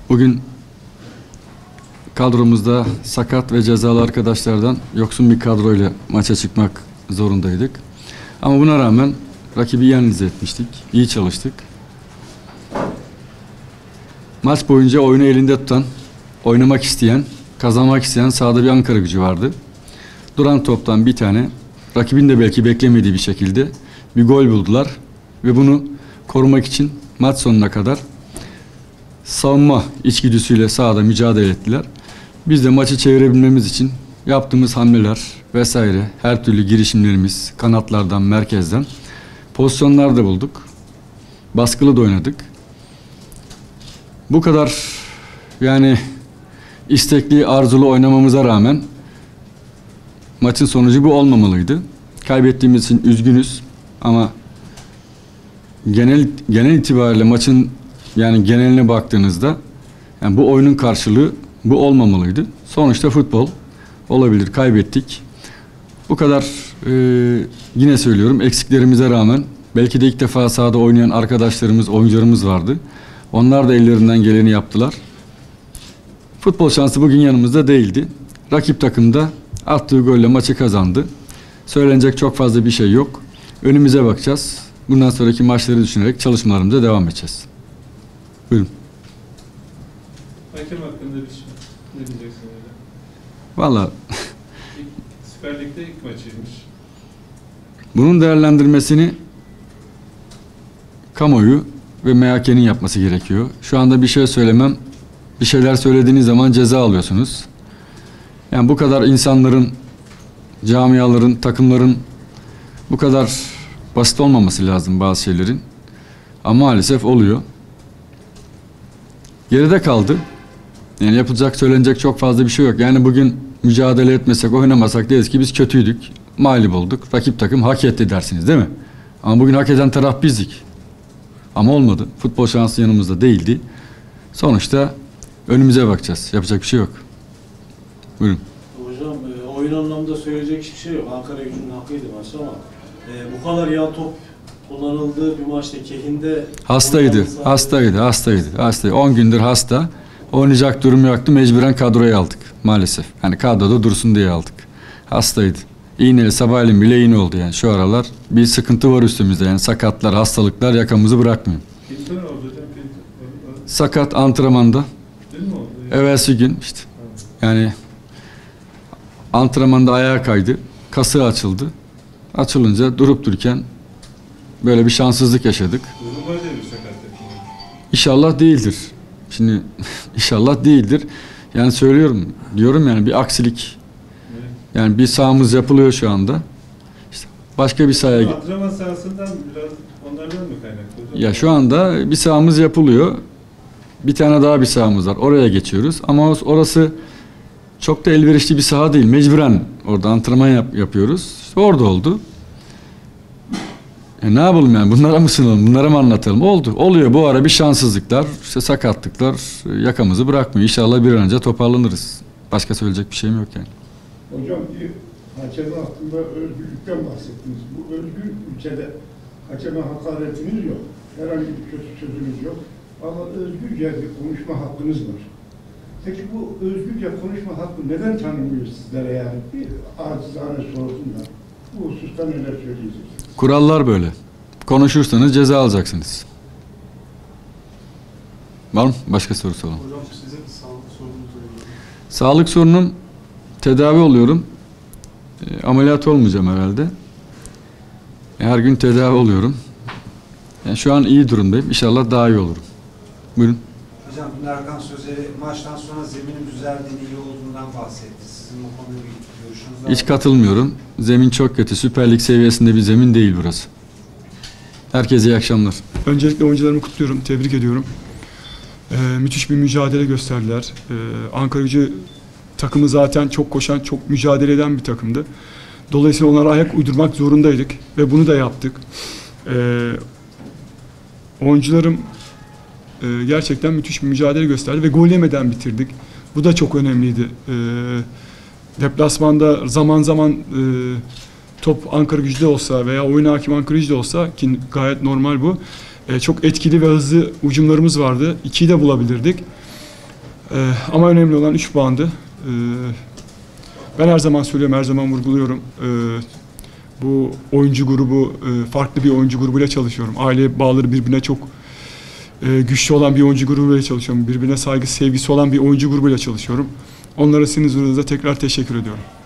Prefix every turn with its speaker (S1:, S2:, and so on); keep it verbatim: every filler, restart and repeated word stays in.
S1: Bugün kadromuzda sakat ve cezalı arkadaşlardan yoksun bir kadroyla maça çıkmak zorundaydık. Ama buna rağmen rakibi iyi analiz etmiştik, iyi çalıştık. Maç boyunca oyunu elinde tutan, oynamak isteyen, kazanmak isteyen sahada bir Ankaragücü vardı. Duran toptan bir tane, rakibin de belki beklemediği bir şekilde bir gol buldular. Ve bunu korumak için maç sonuna kadar savunma içgüdüsüyle sahada mücadele ettiler. Biz de maçı çevirebilmemiz için yaptığımız hamleler vesaire, her türlü girişimlerimiz, kanatlardan, merkezden pozisyonlar da bulduk. Baskılı da oynadık. Bu kadar yani istekli, arzulu oynamamıza rağmen maçın sonucu bu olmamalıydı. Kaybettiğimiz için üzgünüz ama genel genel itibariyle maçın yani geneline baktığınızda yani bu oyunun karşılığı bu olmamalıydı. Sonuçta futbol olabilir, kaybettik. Bu kadar e, yine söylüyorum eksiklerimize rağmen belki de ilk defa sahada oynayan arkadaşlarımız, oyuncularımız vardı. Onlar da ellerinden geleni yaptılar. Futbol şansı bugün yanımızda değildi. Rakip takım da attığı golle maçı kazandı. Söylenecek çok fazla bir şey yok. Önümüze bakacağız. Bundan sonraki maçları düşünerek çalışmalarımıza devam edeceğiz. Buyurun.
S2: Hakem hakkında bir şey ne diyeceksin öyle?
S1: Valla
S2: Süper Lig'de ilk maçıymış.
S1: Bunun değerlendirmesini kamuoyu ve M H K'nin yapması gerekiyor. Şu anda bir şey söylemem, bir şeyler söylediğiniz zaman ceza alıyorsunuz. Yani bu kadar insanların, camiaların, takımların bu kadar basit olmaması lazım bazı şeylerin. Ama maalesef oluyor. Geride kaldı. Yani yapılacak, söylenecek çok fazla bir şey yok. Yani bugün mücadele etmesek, oynamasak deriz ki biz kötüydük, mağlup olduk. Rakip takım hak etti dersiniz değil mi? Ama bugün hak eden taraf bizdik. Ama olmadı. Futbol şansı yanımızda değildi. Sonuçta önümüze bakacağız. Yapacak bir şey yok. Buyurun.
S3: Hocam e, oyun anlamda söyleyecek hiçbir şey yok. Ankaragücü'nün hakkıydı maç ama e, bu kadar yağ top kullanıldığı bir maçta Kehin'de
S1: hastaydı. Hastaydı. Hastaydı. Hastaydı. on gündür hasta. Oynayacak durum yoktu. Mecburen kadroya aldık. Maalesef. Hani kadroda dursun diye aldık. Hastaydı. İğneli sabahleyin bile iğne oldu yani. Şu aralar bir sıkıntı var üstümüzde yani. Sakatlar, hastalıklar yakamızı bırakmıyor.
S2: Pinto ne oldu hocam? Pinto.
S1: Sakat antrenmanda.
S2: Dün mü oldu?
S1: Evvelsi gün işte. Yani antrenmanda ayağa kaydı. Kası açıldı. Açılınca durup dururken böyle bir şanssızlık yaşadık.
S2: Normal değil mi sakatlık?
S1: İnşallah değildir. Şimdi inşallah değildir. Yani söylüyorum, diyorum yani bir aksilik.
S2: Evet.
S1: Yani bir sahamız yapılıyor şu anda. İşte başka bir sahaya...
S2: Antrenman sahasından biraz onlardan mı kaynaklı hocam?
S1: Ya şu anda bir sahamız yapılıyor. Bir tane daha bir sahamız var. Oraya geçiyoruz. Ama orası çok da elverişli bir saha değil. Mecburen orada antrenman yap yapıyoruz. İşte orada oldu. E ne yapalım yani? Bunlara mı sınıralım? Bunlara mı anlatalım? Oldu. Oluyor bu ara bir şanssızlıklar, işte sakatlıklar yakamızı bırakmıyor. İnşallah bir an önce toparlanırız. Başka söyleyecek bir şeyim yok yani.
S4: Hocam bir hakeme hakkında özgürlükten bahsettiniz. Bu özgür ülkede hakeme hakaretiniz yok. Herhangi bir kötü sözünüz yok. Ama özgürce bir konuşma hakkınız var. Peki bu özgürce konuşma hakkı neden tanınmıyor sizlere yani? Bir acizane sorsun da bu hususta neler söyleyeceksiniz?
S1: Kurallar böyle. Konuşursanız ceza alacaksınız. Var mı? Başka sorusu olan?
S3: Hocam sizin sağlık sorununuz oluyor.
S1: Sağlık sorunum, tedavi oluyorum. E, ameliyat olmayacağım herhalde. E, her gün tedavi oluyorum. Yani şu an iyi durumdayım. İnşallah daha iyi olurum. Buyurun.
S5: Hocam dün Erkan Söz'e maçtan sonra zeminin düzeldiğini, iyi olduğundan bahsetti. Sizin bu konuda bir görüşünüz var mı?
S1: Hiç katılmıyorum. Zemin çok kötü. Süper Lig seviyesinde bir zemin değil burası. Herkese iyi akşamlar.
S6: Öncelikle oyuncularımı kutluyorum, tebrik ediyorum. Ee, müthiş bir mücadele gösterdiler. Ee, Ankaragücü takımı zaten çok koşan, çok mücadele eden bir takımdı. Dolayısıyla onlara ayak uydurmak zorundaydık ve bunu da yaptık. Ee, oyuncularım e, gerçekten müthiş bir mücadele gösterdi ve gol yemeden bitirdik. Bu da çok önemliydi. Ee, deplasmanda zaman zaman e, top Ankaragücü'de olsa veya oyun hakim Ankaragücü'de olsa ki gayet normal bu. E, çok etkili ve hızlı hücumlarımız vardı. İkiyi de bulabilirdik. Ee, ama önemli olan üç puandı. Ee, ben her zaman söylüyorum, her zaman vurguluyorum. Ee, bu oyuncu grubu, e, farklı bir oyuncu grubuyla çalışıyorum. Aile bağları birbirine çok e, güçlü olan bir oyuncu grubuyla çalışıyorum. Birbirine saygı, sevgisi olan bir oyuncu grubuyla çalışıyorum. Onlara sizin huzurunuzda tekrar teşekkür ediyorum.